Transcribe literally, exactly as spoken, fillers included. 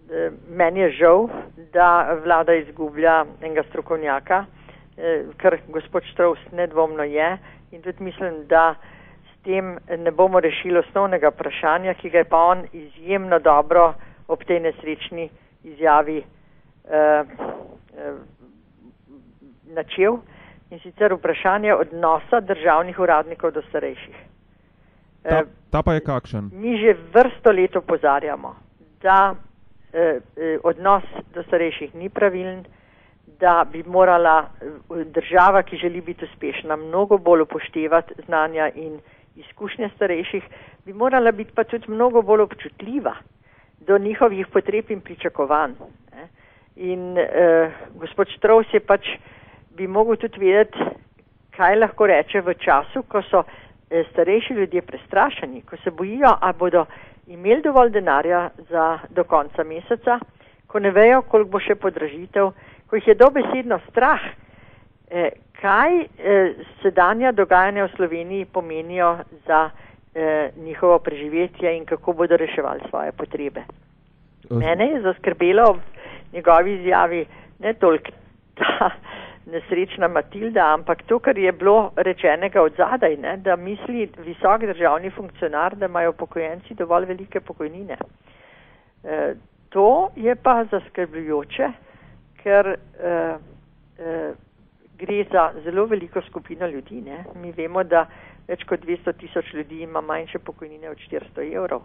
meni je žal, da vlada izgublja enega strokovnjaka, kar gospod Štrovs nedvomno je, in tudi mislim, da s tem ne bomo rešili osnovnega vprašanja, ki ga je pa on izjemno dobro ob tej nesrečni izjavi eh, eh, načel, in sicer vprašanje odnosa državnih uradnikov do starejših. Ta, ta pa je kakšen? Mi že vrsto let opozarjamo, da eh, odnos do starejših ni pravilen, da bi morala država, ki želi biti uspešna, mnogo bolj upoštevati znanja in izkušnje starejših, bi morala biti pa tudi mnogo bolj občutljiva do njihovih potreb in pričakovanj. In eh, gospod Štrovs je pač bi mogel tudi vedeti, kaj lahko reče v času, ko so eh, starejši ljudje prestrašeni, ko se bojijo, a bodo imeli dovolj denarja za do konca meseca, ko ne vejo, koliko bo še podražitev, ko jih je dobesedno strah, eh, kaj eh, sedanja dogajanja v Sloveniji pomenijo za eh, njihovo preživetje in kako bodo reševali svoje potrebe. Uh. Mene je zaskrbelo v njegovi izjavi ne toliko ta nesrečna Matilda, ampak to, kar je bilo rečenega od zadaj, ne, da misli visok državni funkcionar, da imajo upokojenci dovolj velike pokojnine. Eh, to je pa zaskrbljujoče, ker uh, uh, gre za zelo veliko skupino ljudi. Ne? Mi vemo, da več kot dvesto tisoč ljudi ima manjše pokojnine od štiristo evrov.